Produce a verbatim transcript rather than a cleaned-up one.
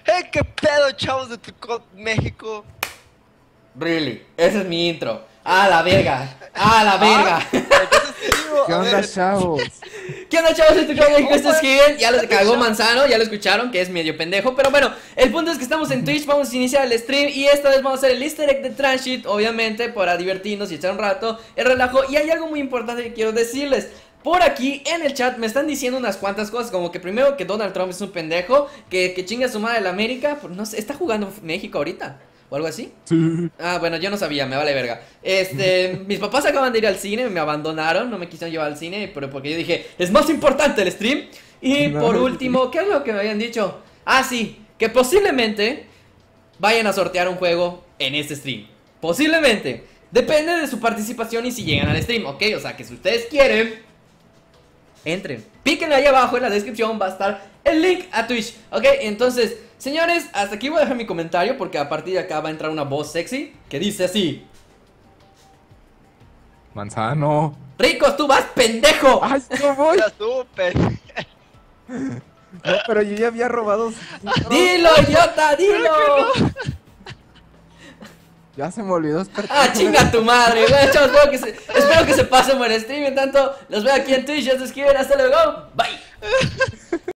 ¡Hey, qué pedo, chavos de Tucot, México! Really, ese es mi intro. ¡A la verga! ¡A la Ah, verga! entonces te digo, ¿Qué a onda, ver, chavos? ¿Qué onda, chavos? Esto es México, esto es ¿Cómo? Hidden. Ya lo cagó Chao. Manzano, ya lo escucharon, que es medio pendejo. Pero bueno, el punto es que estamos en Twitch, vamos a iniciar el stream. Y esta vez vamos a hacer el easter egg de Transit, obviamente, para divertirnos y echar un rato el relajo. Y hay algo muy importante que quiero decirles. Por aquí en el chat me están diciendo unas cuantas cosas, como que primero que Donald Trump es un pendejo, que, que chinga su madre la América, pues no sé, ¿está jugando México ahorita? ¿O algo así? Sí. Ah, bueno, yo no sabía, me vale verga. Este, mis papás acaban de ir al cine, me abandonaron, no me quisieron llevar al cine, pero porque yo dije, es más importante el stream. Y No. por último, ¿qué es lo que me habían dicho? Ah, sí, que posiblemente vayan a sortear un juego en este stream. Posiblemente. Depende de su participación y si llegan al stream, ¿ok? O sea, que si ustedes quieren, entren, píquenle ahí abajo en la descripción, va a estar el link a Twitch, ok, entonces, señores, hasta aquí voy a dejar mi comentario porque a partir de acá va a entrar una voz sexy que dice así: Manzano. Ricos, tú vas, pendejo. ¡Ay, no voy! ya supe. No, pero yo ya había robado. Dilo, idiota, dilo. Ya se me olvidó despertar. Ah, chinga tu madre. Bueno, chavos, espero que se, espero que se pasen buen stream. En tanto, los veo aquí en Twitch. Ya se suscriben, hasta luego, bye.